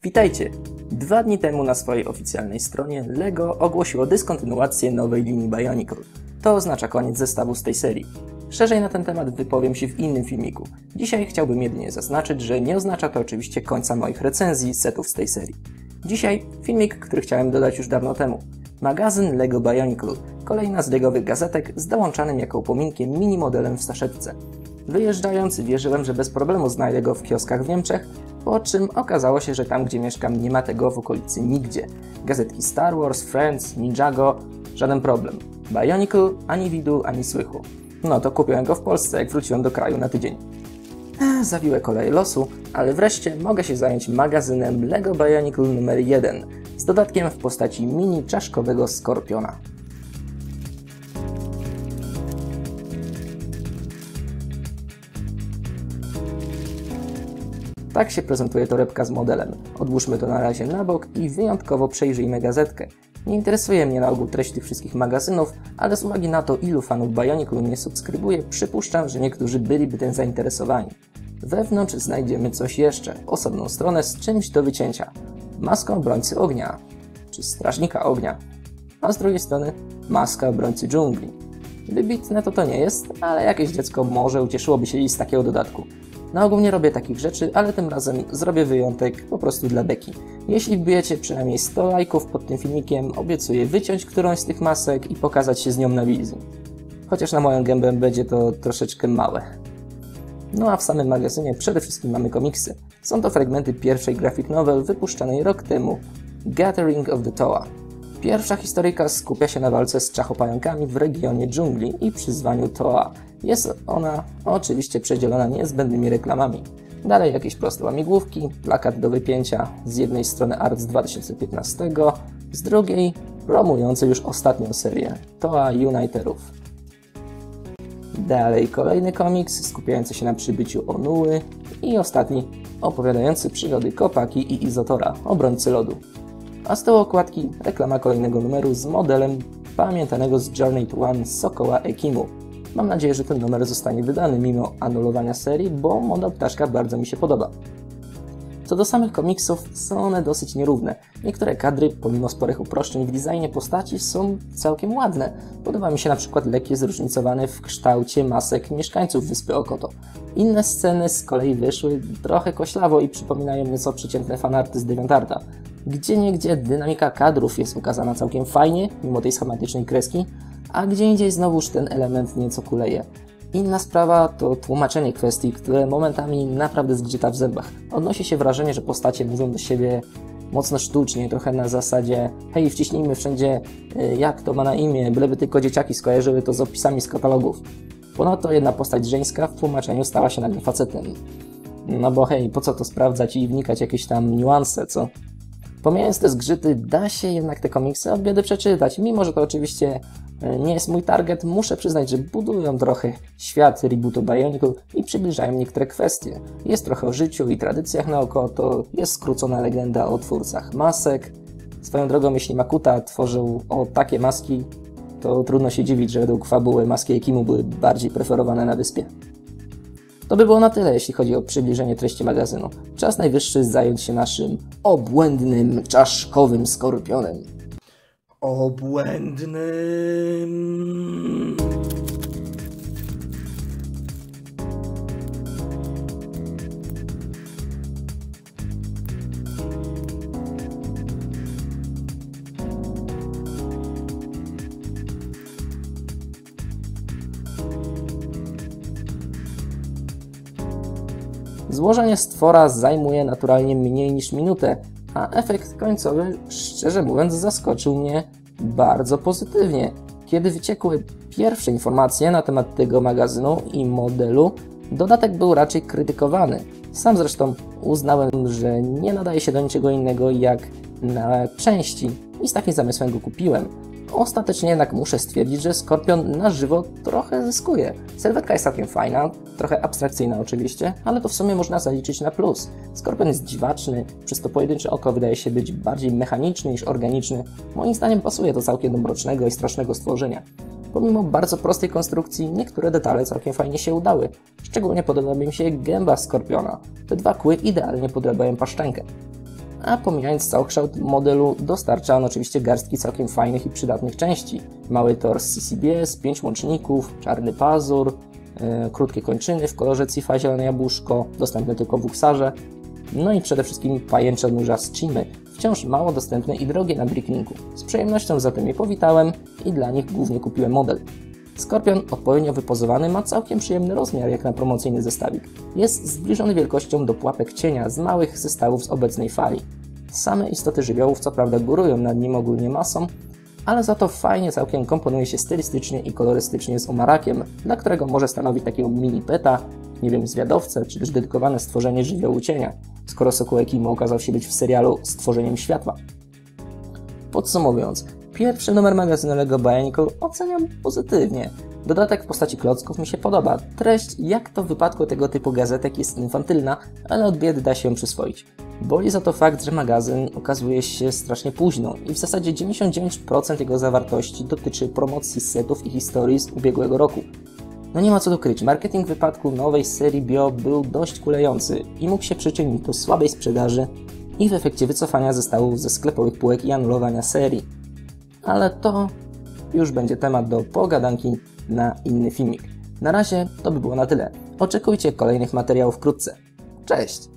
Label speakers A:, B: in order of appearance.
A: Witajcie! 2 dni temu na swojej oficjalnej stronie LEGO ogłosiło dyskontynuację nowej linii Bionicle. To oznacza koniec zestawu z tej serii. Szerzej na ten temat wypowiem się w innym filmiku. Dzisiaj chciałbym jedynie zaznaczyć, że nie oznacza to oczywiście końca moich recenzji setów z tej serii. Dzisiaj filmik, który chciałem dodać już dawno temu. Magazyn LEGO Bionicle, kolejna z legowych gazetek z dołączanym jako upominkiem mini modelem w saszetce. Wyjeżdżając wierzyłem, że bez problemu znajdę go w kioskach w Niemczech, po czym okazało się, że tam gdzie mieszkam nie ma tego w okolicy nigdzie. Gazetki Star Wars, Friends, Ninjago, żaden problem. Bionicle ani widu, ani słychu. No to kupiłem go w Polsce, jak wróciłem do kraju na tydzień. Zawiłe koleje losu, ale wreszcie mogę się zająć magazynem LEGO Bionicle numer 1 z dodatkiem w postaci mini czaszkowego skorpiona. Tak się prezentuje torebka z modelem. Odłóżmy to na razie na bok i wyjątkowo przejrzyjmy gazetkę. Nie interesuje mnie na ogół treść tych wszystkich magazynów, ale z uwagi na to, ilu fanów Bionicle mnie subskrybuje, przypuszczam, że niektórzy byliby tym zainteresowani. Wewnątrz znajdziemy coś jeszcze, osobną stronę z czymś do wycięcia. Maskę obrońcy ognia, czy strażnika ognia, a z drugiej strony maska obrońcy dżungli. Wybitne to nie jest, ale jakieś dziecko może ucieszyłoby się z takiego dodatku. Na ogół nie robię takich rzeczy, ale tym razem zrobię wyjątek po prostu dla beki. Jeśli wbijecie przynajmniej 100 lajków pod tym filmikiem, obiecuję wyciąć którąś z tych masek i pokazać się z nią na wizji. Chociaż na moją gębę będzie to troszeczkę małe. No a w samym magazynie przede wszystkim mamy komiksy. Są to fragmenty pierwszej graphic novel wypuszczonej rok temu, Gathering of the Toa. Pierwsza historyjka skupia się na walce z czachopająkami w regionie dżungli i przyzwaniu Toa. Jest ona oczywiście przedzielona niezbędnymi reklamami. Dalej jakieś proste łamigłówki, plakat do wypięcia, z jednej strony art z 2015, z drugiej promujący już ostatnią serię, Toa Uniterów. Dalej kolejny komiks skupiający się na przybyciu Onuły i ostatni opowiadający przygody Kopaki i Izotora, obrońcy lodu. A z tyłu okładki reklama kolejnego numeru z modelem pamiętanego z Journey to One Sokoła Ekimu. Mam nadzieję, że ten numer zostanie wydany mimo anulowania serii, bo model ptaszka bardzo mi się podoba. Co do samych komiksów, są one dosyć nierówne. Niektóre kadry, pomimo sporych uproszczeń w designie postaci, są całkiem ładne. Podoba mi się na przykład lekkie zróżnicowane w kształcie masek mieszkańców wyspy Okoto. Inne sceny z kolei wyszły trochę koślawo i przypominają nieco przeciętne fanarty z DeviantArta. Gdzieniegdzie dynamika kadrów jest ukazana całkiem fajnie, mimo tej schematycznej kreski, a gdzie indziej znowuż ten element nieco kuleje. Inna sprawa to tłumaczenie kwestii, które momentami naprawdę zgrzyta w zębach. Odnosi się wrażenie, że postacie mówią do siebie mocno sztucznie, trochę na zasadzie hej, wciśnijmy wszędzie jak to ma na imię, byleby tylko dzieciaki skojarzyły to z opisami z katalogów. Ponadto jedna postać żeńska w tłumaczeniu stała się nagle facetem. No bo hej, po co to sprawdzać i wnikać jakieś tam niuanse, co? Pomijając te zgrzyty, da się jednak te komiksy od biedy przeczytać. Mimo że to oczywiście nie jest mój target, muszę przyznać, że budują trochę świat rebootu Bionicle i przybliżają niektóre kwestie. Jest trochę o życiu i tradycjach na oko, to jest skrócona legenda o twórcach masek. Swoją drogą, jeśli Makuta tworzył takie maski, to trudno się dziwić, że według fabuły maski Ekimu były bardziej preferowane na wyspie. To by było na tyle, jeśli chodzi o przybliżenie treści magazynu. Czas najwyższy zająć się naszym obłędnym, czaszkowym skorpionem. Obłędnym... Złożenie stwora zajmuje naturalnie mniej niż minutę, a efekt końcowy, szczerze mówiąc, zaskoczył mnie bardzo pozytywnie. Kiedy wyciekły pierwsze informacje na temat tego magazynu i modelu, dodatek był raczej krytykowany. Sam zresztą uznałem, że nie nadaje się do niczego innego jak na części i z takim zamysłem go kupiłem. Ostatecznie jednak muszę stwierdzić, że Skorpion na żywo trochę zyskuje. Sylwetka jest całkiem fajna, trochę abstrakcyjna oczywiście, ale to w sumie można zaliczyć na plus. Skorpion jest dziwaczny, przez to pojedyncze oko wydaje się być bardziej mechaniczny niż organiczny. Moim zdaniem pasuje do całkiem do mrocznego i strasznego stworzenia. Pomimo bardzo prostej konstrukcji, niektóre detale całkiem fajnie się udały. Szczególnie podoba mi się gęba Skorpiona. Te dwa kły idealnie podrabiają paszczękę. A pomijając całokształt modelu, dostarcza on oczywiście garstki całkiem fajnych i przydatnych części. Mały tors CCBS, 5 łączników, czarny pazur, krótkie kończyny w kolorze Cifa zielone jabłuszko, dostępne tylko w Uxarze. No i przede wszystkim pajęcze nóża z Chimy, wciąż mało dostępne i drogie na Bricklinku. Z przyjemnością zatem je powitałem i dla nich głównie kupiłem model. Skorpion odpowiednio wypozowany ma całkiem przyjemny rozmiar jak na promocyjny zestawik. Jest zbliżony wielkością do pułapek cienia z małych zestawów z obecnej fali. Same istoty żywiołów co prawda górują nad nim ogólnie masą, ale za to fajnie całkiem komponuje się stylistycznie i kolorystycznie z Umarakiem, dla którego może stanowić takiego mini peta, nie wiem, zwiadowcę, czy też dedykowane stworzenie żywiołu cienia, skoro Sokołek Imo okazał się być w serialu stworzeniem światła. Podsumowując, pierwszy numer magazynu LEGO Bionicle oceniam pozytywnie. Dodatek w postaci klocków mi się podoba. Treść, jak to w wypadku tego typu gazetek, jest infantylna, ale od biedy da się ją przyswoić. Boli za to fakt, że magazyn okazuje się strasznie późno i w zasadzie 99% jego zawartości dotyczy promocji setów i historii z ubiegłego roku. No nie ma co tu kryć, marketing w wypadku nowej serii Bio był dość kulejący i mógł się przyczynić do słabej sprzedaży i w efekcie wycofania zestawów ze sklepowych półek i anulowania serii. Ale to już będzie temat do pogadanki na inny filmik. Na razie to by było na tyle. Oczekujcie kolejnych materiałów wkrótce. Cześć!